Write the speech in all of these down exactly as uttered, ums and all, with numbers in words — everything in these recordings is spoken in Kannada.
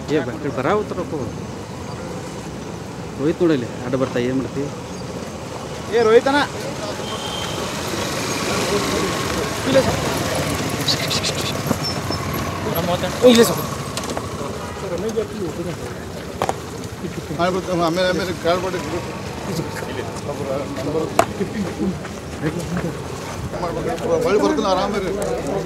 ಏ ಬ್ಯಾಟ್ರಿ ಬರಾವತ್ತರಪ್ಪ ರೋಹಿತ್ ನೋಡಲಿ ಅಡ್ಡ ಬರ್ತಾ ಏನು ಮಾಡ್ತೀವಿ ಏ ರೋಹಿತನ ಆಮೇಲೆ ಆಮೇಲೆ ಕಾಳ್ಬಾಡಿ ಒಳ್ಳೆ ಬರ್ತಾನೆ ಆರಾಮ ರೀ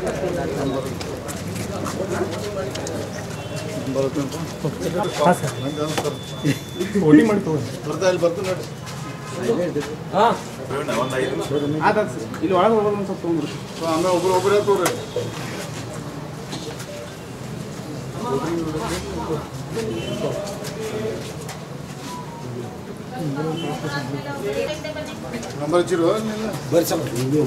ಓಟಿ ಮಾಡ್ಕೊ ಬರ್ತಾ ಇಲ್ಲಿ ಬರ್ತು ನೋಡಿ ಇಲ್ಲಿ ಒಳಗೆ ಹೋಗೋದು ಒಂದು ಸ್ವಲ್ಪ ತೊಗೊಂಡ್ರಿ ಆಮೇಲೆ ಒಬ್ರು ಒಬ್ಬರೇ ತೋರಿ ನಂಬರ್ ಹಚ್ಚಿರು ಬರ್ರಿ ಸರ್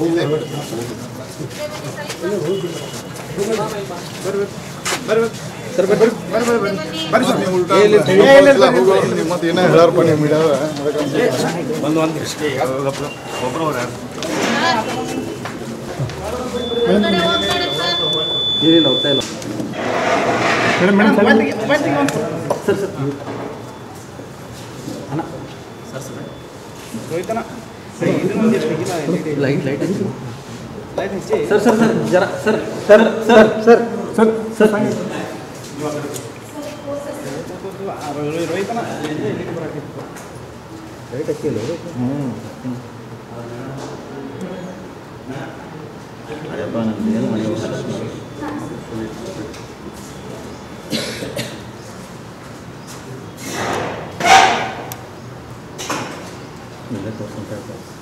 ಬರ್ರಿ ಸರ್ ಬರ್ರಿ ಬರ್ರಿ ಬರ್ರಿ ಬರ್ರಿ ಸರ್ ನೀವು ಉಲ್ಟಾ ನಿಮ್ಮ ಮತ್ತೆ ಏನೋ ಹೇಳಾರಪ್ಪ ನೀವು ಮೀಡಿಯಾದ ಒಂದು ಒಂದು ಒಬ್ಬರು ಅವ್ರು ಯಾರು ಏನಿಲ್ಲ ಹೋಗ್ತಾ ಇಲ್ಲ ಮೇಡಮ್ ಮೇಡಮ್ ಸರ್ ಸರ್ ಅಣ್ಣ ರೋಹಿತನ light light sir sir sir ಜರ sir sir sir sir sir sir ರೋಹಿತನ ಲೈಟ್ ಹಚ್ಚಿಲ್ಲ ಹ್ಞೂ ಅಯ್ಯಪ್ಪ ನಂದು ಏನು ಮನೆ ಇಲ್ಲ ತೋರ್ಸ್ಕೊಂತ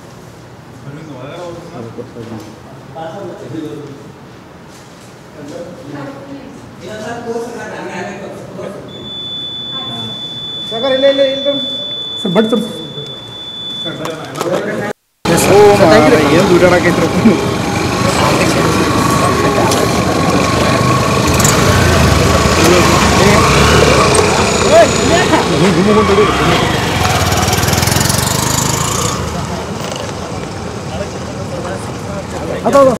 ಸಾಗರ್ ಇಲ್ಲ ಇಲ್ಲ ಇಲ್ಲ ಸರ್ ಬಟ್ ಸರ್ ಏನು ದುಡ್ಡಾಡಕೈತ್ರಿ ಅದು